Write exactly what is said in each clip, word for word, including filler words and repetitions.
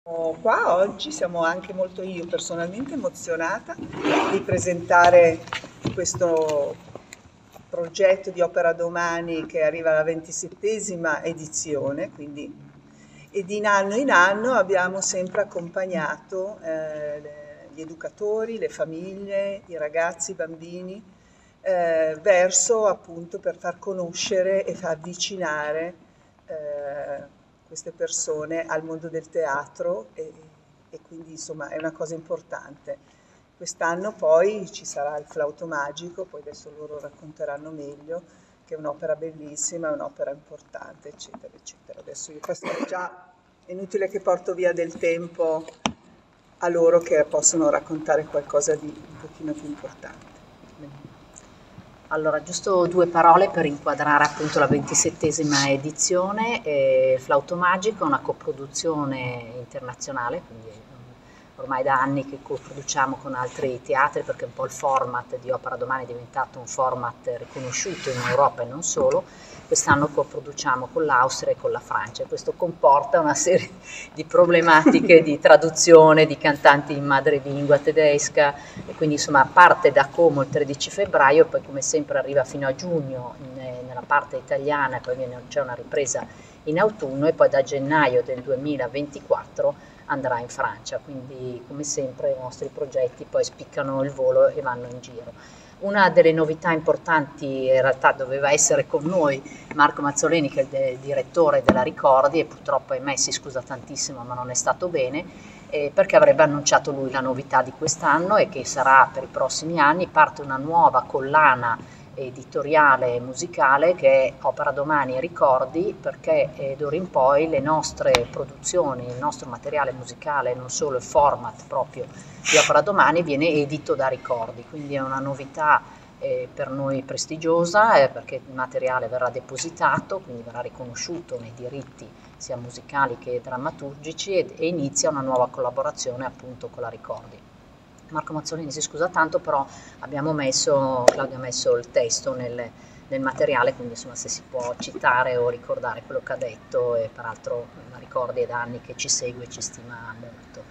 Qua oggi siamo anche molto io personalmente emozionata di presentare questo progetto di Opera Domani che arriva alla ventisettesima edizione, quindi, e di anno in anno abbiamo sempre accompagnato eh, le- gli educatori, le famiglie, i ragazzi, i bambini eh, verso appunto per far conoscere e far avvicinare eh, queste persone al mondo del teatro e, e quindi insomma è una cosa importante. Quest'anno poi ci sarà il Flauto Magico, poi adesso loro racconteranno meglio, che è un'opera bellissima, è un'opera importante, eccetera, eccetera. Adesso io questo è già è inutile che porto via del tempo a loro che possono raccontare qualcosa di un pochino più importante. Allora, giusto due parole per inquadrare appunto la ventisettesima edizione. Eh, Flauto Magico è una coproduzione internazionale, quindi um, ormai da anni che coproduciamo con altri teatri perché un po' il format di Opera Domani è diventato un format riconosciuto in Europa e non solo. Quest'anno coproduciamo con l'Austria e con la Francia. Questo comporta una serie di problematiche di traduzione di cantanti in madrelingua tedesca, e quindi insomma parte da Como il tredici febbraio, poi come sempre arriva fino a giugno in, nella parte italiana, e poi c'è una ripresa in autunno e poi da gennaio del duemilaventiquattro andrà in Francia, quindi come sempre i nostri progetti poi spiccano il volo e vanno in giro. Una delle novità importanti, in realtà doveva essere con noi Marco Mazzoleni, che è il direttore della Ricordi, e purtroppo ahimè si scusa tantissimo ma non è stato bene, eh, perché avrebbe annunciato lui la novità di quest'anno e che sarà per i prossimi anni. Parte una nuova collana editoriale e musicale che è Opera Domani e Ricordi, perché eh, d'ora in poi le nostre produzioni, il nostro materiale musicale, non solo il format proprio di Opera Domani, viene edito da Ricordi, quindi è una novità eh, per noi prestigiosa, eh, perché il materiale verrà depositato, quindi verrà riconosciuto nei diritti sia musicali che drammaturgici, e, e inizia una nuova collaborazione appunto con la Ricordi. Marco Mazzolini si scusa tanto, però abbiamo messo, Claudio ha messo il testo nel, nel materiale, quindi insomma se si può citare o ricordare quello che ha detto, e peraltro la Ricordi è da anni che ci segue e ci stima molto.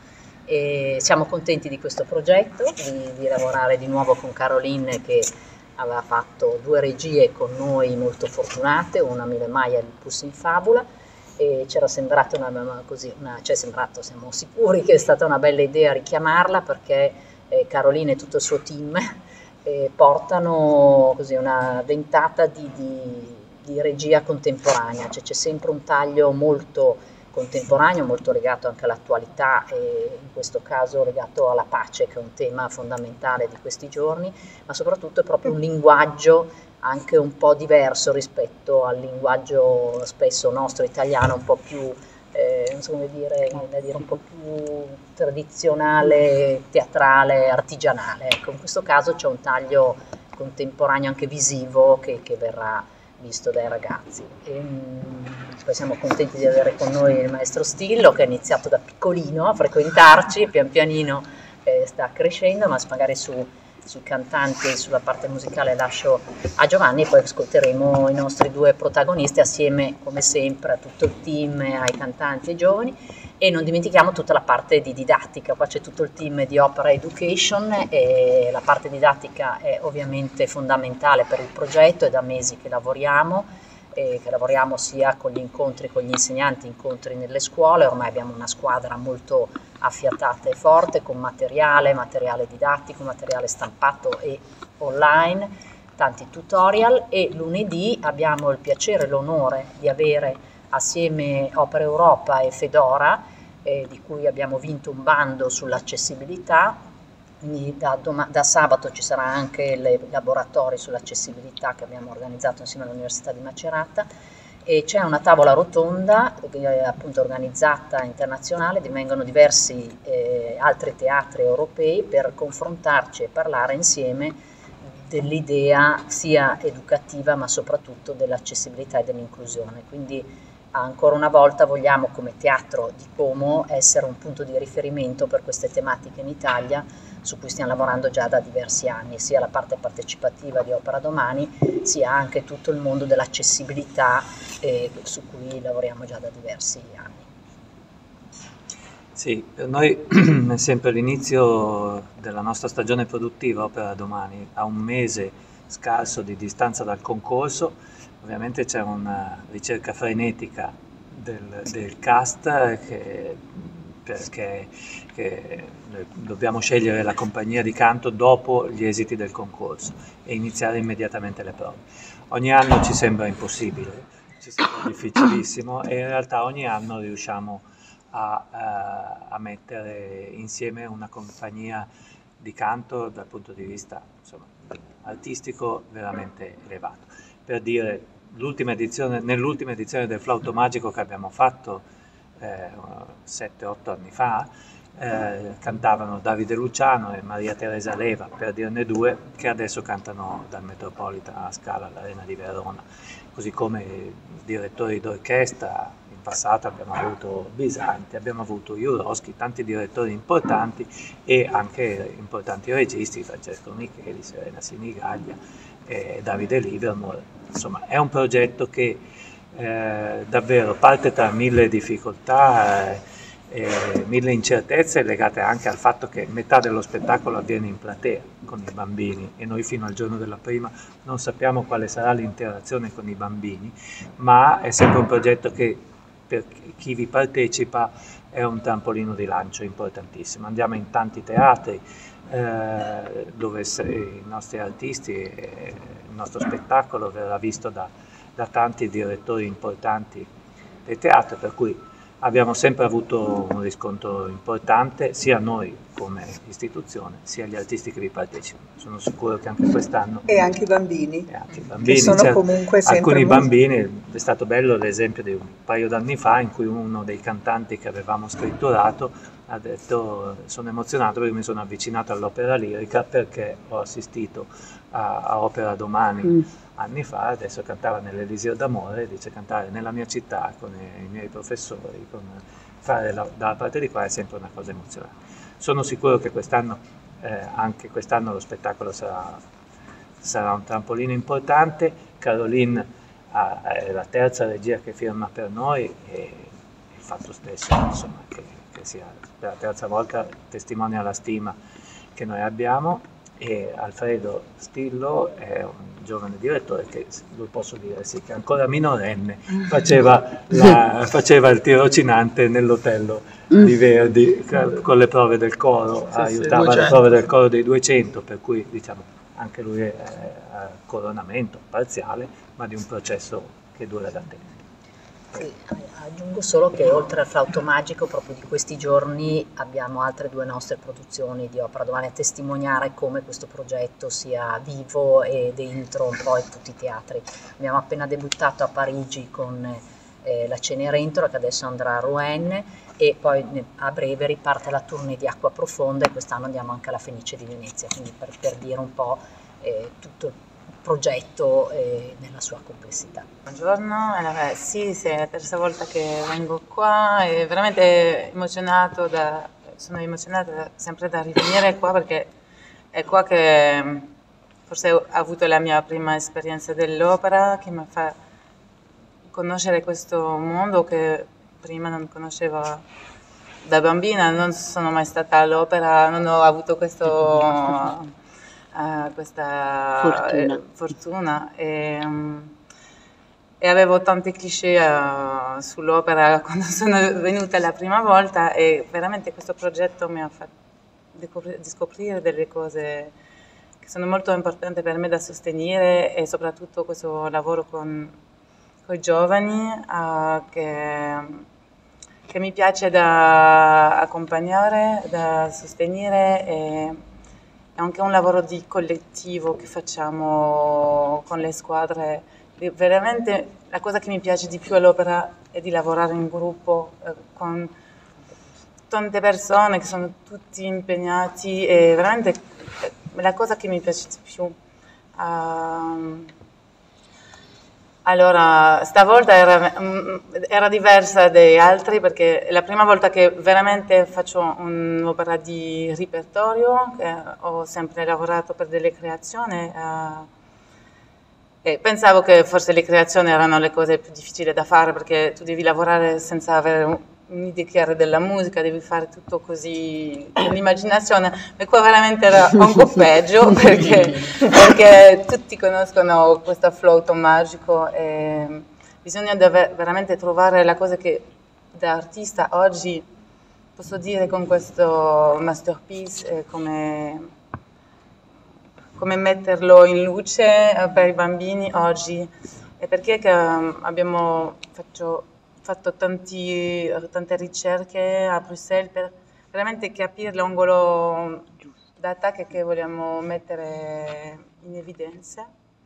E siamo contenti di questo progetto, di, di lavorare di nuovo con Caroline, che aveva fatto due regie con noi molto fortunate, una Mille Maia e il Pus in Fabula, e ci era sembrato una, così, una, cioè sembrato, siamo sicuri che è stata una bella idea richiamarla, perché eh, Caroline e tutto il suo team eh, portano così una ventata di, di, di regia contemporanea, cioè c'è sempre un taglio molto contemporaneo, molto legato anche all'attualità, e in questo caso legato alla pace, che è un tema fondamentale di questi giorni, ma soprattutto è proprio un linguaggio anche un po' diverso rispetto al linguaggio spesso nostro italiano, un po' più, eh, non so come dire, da dire, un po' più tradizionale, teatrale, artigianale. Ecco, in questo caso c'è un taglio contemporaneo anche visivo che, che verrà visto dai ragazzi. E, mh, poi siamo contenti di avere con noi il maestro Stillo, che ha iniziato da piccolino a frequentarci, pian pianino eh, sta crescendo, ma magari su sui cantanti e sulla parte musicale lascio a Giovanni, e poi ascolteremo i nostri due protagonisti assieme come sempre a tutto il team, ai cantanti e ai giovani, e non dimentichiamo tutta la parte di didattica. Qua c'è tutto il team di Opera Education, e la parte didattica è ovviamente fondamentale per il progetto, è da mesi che lavoriamo, e che lavoriamo sia con gli incontri con gli insegnanti, incontri nelle scuole. Ormai abbiamo una squadra molto affiatata e forte, con materiale, materiale didattico, materiale stampato e online, tanti tutorial, e lunedì abbiamo il piacere e l'onore di avere assieme Opera Europa e Fedora, eh, di cui abbiamo vinto un bando sull'accessibilità. Quindi da, da sabato ci sarà anche il laboratorio sull'accessibilità che abbiamo organizzato insieme all'Università di Macerata, e c'è una tavola rotonda eh, appunto organizzata internazionale, vengono diversi eh, altri teatri europei per confrontarci e parlare insieme dell'idea sia educativa ma soprattutto dell'accessibilità e dell'inclusione. Quindi ancora una volta vogliamo, come Teatro di Como, essere un punto di riferimento per queste tematiche in Italia, su cui stiamo lavorando già da diversi anni, sia la parte partecipativa di Opera Domani, sia anche tutto il mondo dell'accessibilità, eh, su cui lavoriamo già da diversi anni. Sì, per noi è sempre l'inizio della nostra stagione produttiva Opera Domani, a un mese scarso di distanza dal concorso. Ovviamente c'è una ricerca frenetica del, del cast che, perché che dobbiamo scegliere la compagnia di canto dopo gli esiti del concorso e iniziare immediatamente le prove. Ogni anno ci sembra impossibile, ci sembra difficilissimo e in realtà ogni anno riusciamo A, uh, a mettere insieme una compagnia di canto dal punto di vista insomma, artistico veramente elevato. Per dire, l'ultima edizione, nell'ultima edizione del Flauto Magico che abbiamo fatto sette otto anni fa, eh, cantavano Davide Luciano e Maria Teresa Leva, per dirne due, che adesso cantano dal Metropolitan a Scala all'Arena di Verona, così come direttori d'orchestra. In passato abbiamo avuto Bisanti, abbiamo avuto Jurowski, tanti direttori importanti e anche importanti registi, Francesco Micheli, Serena Sinigaglia, eh, Davide Livermore. Insomma, è un progetto che eh, davvero parte tra mille difficoltà e eh, mille incertezze legate anche al fatto che metà dello spettacolo avviene in platea con i bambini e noi fino al giorno della prima non sappiamo quale sarà l'interazione con i bambini, ma è sempre un progetto che per chi vi partecipa è un trampolino di lancio importantissimo. Andiamo in tanti teatri eh, dove i nostri artisti e il nostro spettacolo verrà visto da, da tanti direttori importanti del teatro, per cui abbiamo sempre avuto un riscontro importante, sia noi come istituzione, sia gli artisti che vi partecipano. Sono sicuro che anche quest'anno... E anche i bambini, e anche i bambini che sono cioè, comunque sempre... Alcuni molto... bambini, è stato bello l'esempio di un paio d'anni fa in cui uno dei cantanti che avevamo scritturato ha detto sono emozionato perché mi sono avvicinato all'opera lirica perché ho assistito a, a Opera Domani mm. anni fa, adesso cantava nell'Eliseo d'Amore, dice cantare nella mia città con i, i miei professori, con, fare la, dalla parte di qua è sempre una cosa emozionante. Sono sicuro che quest'anno, eh, anche quest'anno lo spettacolo sarà, sarà un trampolino importante. Caroline ha, è la terza regia che firma per noi e il fatto stesso insomma, che, che sia per la terza volta testimonia la stima che noi abbiamo. E Alfredo Stillo è un giovane direttore che, lo posso dire, sì, che ancora minorenne faceva, la, faceva il tirocinante nell'Otello mm. di Verdi con le prove del coro, sì, aiutava sì, le prove del coro dei duecento, per cui diciamo anche lui è a coronamento parziale, ma di un processo che dura da tempo. Sì, aggiungo solo che oltre al Flauto Magico proprio di questi giorni abbiamo altre due nostre produzioni di Opera Domani a testimoniare come questo progetto sia vivo e dentro un po' in tutti i teatri. Abbiamo appena debuttato a Parigi con eh, la Cenerentola che adesso andrà a Rouen e poi a breve riparte la tournée di Acqua Profonda e quest'anno andiamo anche alla Fenice di Venezia, quindi per, per dire un po' eh, tutto il progetto eh, nella sua complessità. Buongiorno, allora, sì, sì, è la terza volta che vengo qua e veramente emozionato da, sono emozionata sempre da rivenire qua perché è qua che forse ho avuto la mia prima esperienza dell'opera che mi fa conoscere questo mondo che prima non conoscevo da bambina, non sono mai stata all'opera, non ho avuto questo... Uh, questa fortuna, eh, fortuna. E, um, e avevo tanti cliché uh, sull'opera quando sono venuta la prima volta e veramente questo progetto mi ha fatto scoprire delle cose che sono molto importanti per me da sostenere e soprattutto questo lavoro con, con i giovani uh, che, che mi piace da accompagnare, da sostenere e è anche un lavoro di collettivo che facciamo con le squadre. Veramente la cosa che mi piace di più all'opera è di lavorare in gruppo eh, con tante persone che sono tutti impegnati e veramente è la cosa che mi piace di più. Uh, allora, stavolta era, era diversa dagli altri perché è la prima volta che veramente faccio un'opera di repertorio, che ho sempre lavorato per delle creazioni uh, e pensavo che forse le creazioni erano le cose più difficili da fare perché tu devi lavorare senza avere un'idea chiara della musica, devi fare tutto così con l'immaginazione, e qua veramente era un po' peggio perché, perché tutti conoscono questo flauto magico e bisogna veramente trovare la cosa che da artista oggi posso dire con questo masterpiece è come, come metterlo in luce per i bambini oggi, e perché che abbiamo faccio, fatto tanti, tante ricerche a Bruxelles per veramente capire l'angolo d'attacco che vogliamo mettere in evidenza.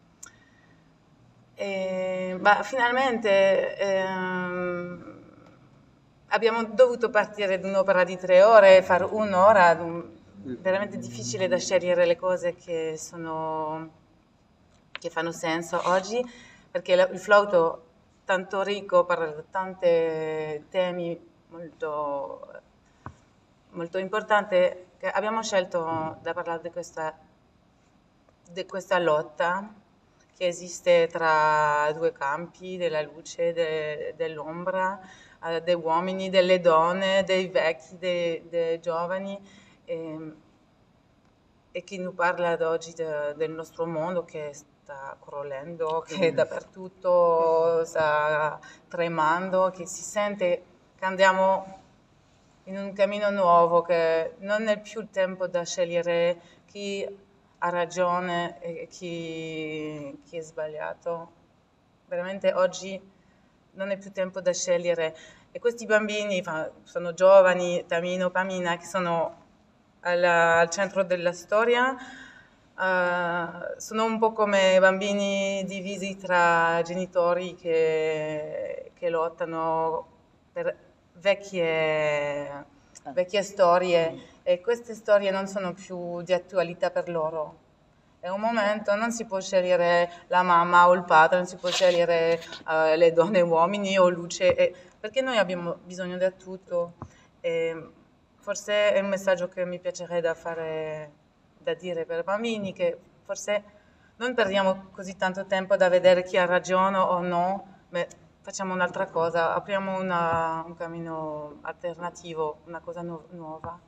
E, ma finalmente ehm, abbiamo dovuto partire da un'opera di tre ore e fare un'ora, veramente difficile da scegliere le cose che, sono, che fanno senso oggi, perché il flauto tanto ricco parla di tanti temi molto, molto importanti, che abbiamo scelto di parlare di questa, di questa lotta che esiste tra due campi, della luce, de, dell'ombra, eh, degli uomini, delle donne, dei vecchi, dei, dei giovani, e, e che noi parla ad oggi de, del nostro mondo che sta crollando, che dappertutto sta tremando, che si sente che andiamo in un cammino nuovo, che non è più il tempo da scegliere chi ha ragione e chi, chi è sbagliato. Veramente oggi non è più tempo da scegliere. E questi bambini sono giovani, Tamino, Pamina, che sono alla, al centro della storia, uh, sono un po' come bambini divisi tra genitori che, che lottano per vecchie, vecchie storie. E queste storie non sono più di attualità per loro. È un momento, non si può scegliere la mamma o il padre, non si può scegliere uh, le donne, uomini o luce, e, perché noi abbiamo bisogno di tutto. E forse è un messaggio che mi piacerebbe da fare, da dire per i bambini, che forse non perdiamo così tanto tempo da vedere chi ha ragione o no, ma facciamo un'altra cosa, apriamo una, un cammino alternativo, una cosa nu- nuova.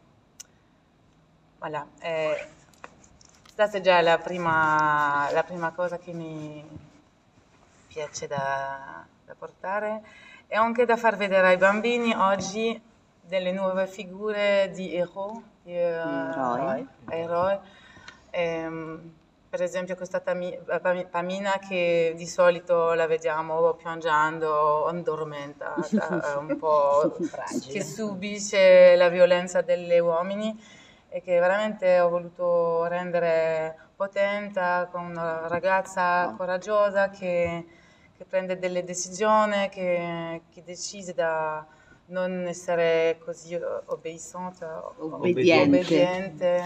Voilà. Eh, questa è già la prima, la prima cosa che mi piace da, da portare, e anche da far vedere ai bambini oggi delle nuove figure di eroi, di, uh, eroi. Eh, per esempio questa Tami, Pamina, che di solito la vediamo piangendo, addormentata, un po' che subisce la violenza degli uomini, e che veramente ho voluto rendere potente, con una ragazza coraggiosa che, che prende delle decisioni, che, che decide da non essere così obbediente, obbediente. obbediente.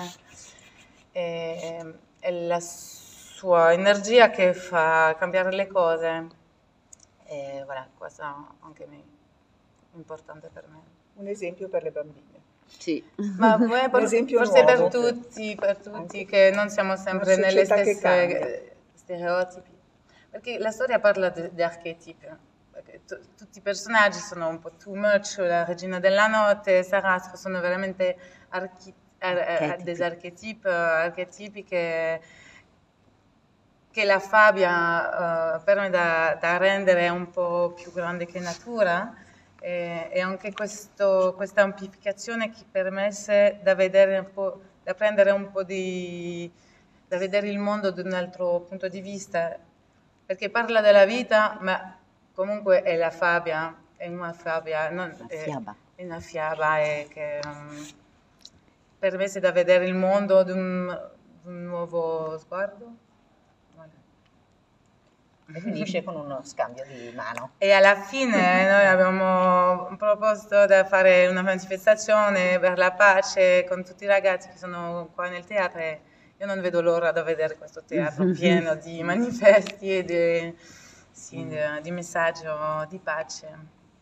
E, e la sua energia che fa cambiare le cose, e voilà, questo è anche importante per me. Un esempio per le bambine. Sì. Ma per, forse nuovo, per tutti, per tutti, che non siamo sempre nelle stesse stereotipi, perché la storia parla di, di archetipi, t- tutti i personaggi sono un po' too much, la regina della notte, Sarastro, sono veramente archi- ar- dei archetipi, archetipi che, che la Fabia uh, permette da, da rendere un po' più grande che natura. E, e anche questo, questa amplificazione che permette da vedere un po', da prendere un po' di, da vedere il mondo da un altro punto di vista, perché parla della vita, ma comunque è la Fabia, è una Fabia, non, una è, fiaba, è una fiaba e che um, permette da vedere il mondo da un, un nuovo sguardo. E finisce con uno scambio di mano. E alla fine noi abbiamo proposto di fare una manifestazione per la pace con tutti i ragazzi che sono qua nel teatro, e io non vedo l'ora di vedere questo teatro pieno di manifesti e di, sì, di, di messaggio di pace.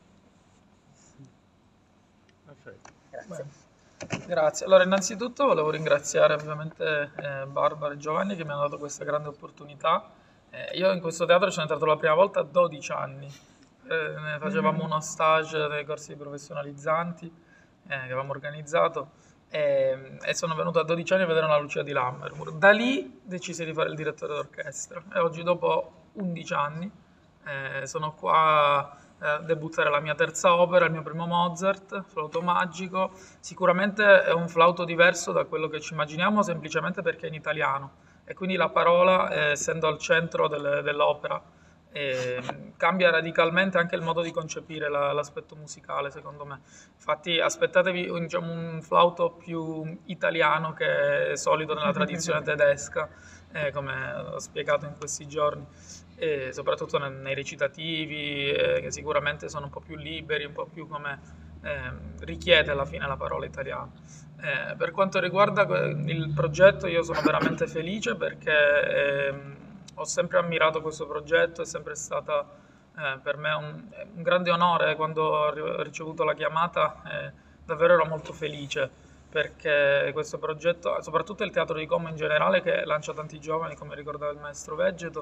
Perfetto. Grazie. Beh, grazie. Allora, innanzitutto volevo ringraziare ovviamente eh, Barbara e Giovanni che mi hanno dato questa grande opportunità. Eh, io in questo teatro sono entrato la prima volta a dodici anni, eh, ne facevamo uno stage nei corsi professionalizzanti eh, che avevamo organizzato e, e sono venuto a dodici anni a vedere una Lucia di Lammermoor. Da lì decisi di fare il direttore d'orchestra e oggi dopo undici anni eh, sono qua a debuttare la mia terza opera, il mio primo Mozart, Flauto Magico. Sicuramente è un flauto diverso da quello che ci immaginiamo semplicemente perché è in italiano e quindi la parola, eh, essendo al centro del, dell'opera, eh, cambia radicalmente anche il modo di concepire la, l'aspetto musicale, secondo me. Infatti aspettatevi un, diciamo, un flauto più italiano che è solido nella tradizione tedesca, eh, come ho spiegato in questi giorni, e soprattutto nei, nei recitativi, eh, che sicuramente sono un po' più liberi, un po' più come eh, richiede alla fine la parola italiana. Eh, per quanto riguarda il progetto, io sono veramente felice perché ehm, ho sempre ammirato questo progetto, è sempre stata eh, per me un, un grande onore. Quando ho ricevuto la chiamata eh, davvero ero molto felice perché questo progetto, soprattutto il Teatro di Como in generale, che lancia tanti giovani, come ricordava il maestro Vegeto,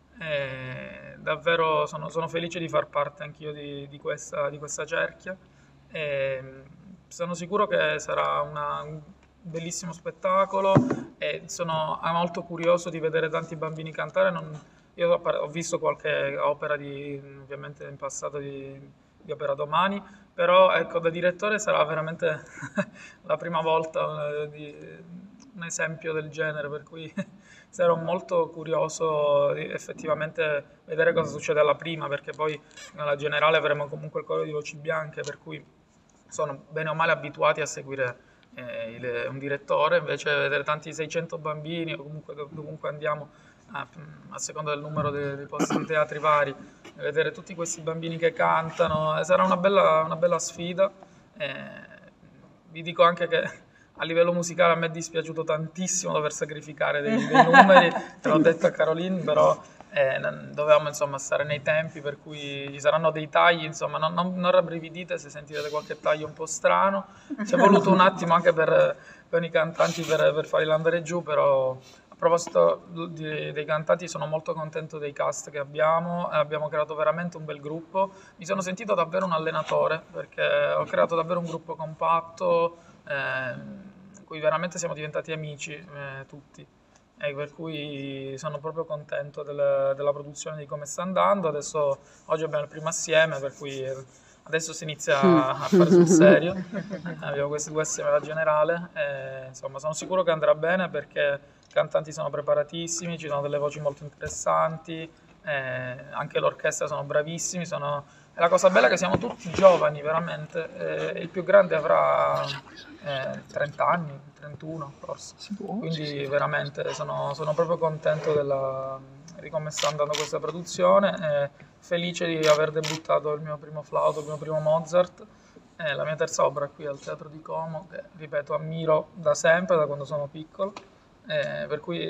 eh, davvero sono, sono felice di far parte anch'io di, di, questa, di questa cerchia. E sono sicuro che sarà una, un bellissimo spettacolo e sono molto curioso di vedere tanti bambini cantare. Non, io ho visto qualche opera di, ovviamente in passato di, di Opera Domani, però ecco, da direttore sarà veramente la prima volta di, un esempio del genere, per cui sarò molto curioso di effettivamente vedere cosa succede alla prima, perché poi nella generale avremo comunque il coro di voci bianche, per cui sono bene o male abituati a seguire eh, il, un direttore, invece vedere tanti seicento bambini o comunque dovunque andiamo a, a seconda del numero dei, dei posti di teatri vari, vedere tutti questi bambini che cantano, eh, sarà una bella, una bella sfida. Eh, vi dico anche che a livello musicale a me è dispiaciuto tantissimo dover sacrificare dei, dei numeri, te l'ho detto a Caroline, però eh, dovevamo insomma stare nei tempi, per cui ci saranno dei tagli, insomma non, non, non rabbrividite se sentirete qualche taglio un po' strano, ci è voluto un attimo anche per, per i cantanti per, per farli andare giù, però a proposito di, dei cantanti sono molto contento dei cast che abbiamo, abbiamo creato veramente un bel gruppo, mi sono sentito davvero un allenatore perché ho creato davvero un gruppo compatto, eh, in cui veramente siamo diventati amici eh, tutti. E per cui sono proprio contento del, della produzione, di come sta andando. Adesso oggi abbiamo il primo assieme, per cui adesso si inizia a fare sul serio. Abbiamo questi due assieme alla generale, e, insomma sono sicuro che andrà bene perché i cantanti sono preparatissimi, ci sono delle voci molto interessanti, eh, anche l'orchestra sono bravissimi, sono... E la cosa bella è che siamo tutti giovani, veramente, eh, il più grande avrà eh, trenta anni, trentuno forse, quindi veramente sono, sono proprio contento della, di come sta andando questa produzione, e felice di aver debuttato il mio primo flauto, il mio primo Mozart, eh, la mia terza opera qui al Teatro di Como, che ripeto ammiro da sempre, da quando sono piccolo, eh, per cui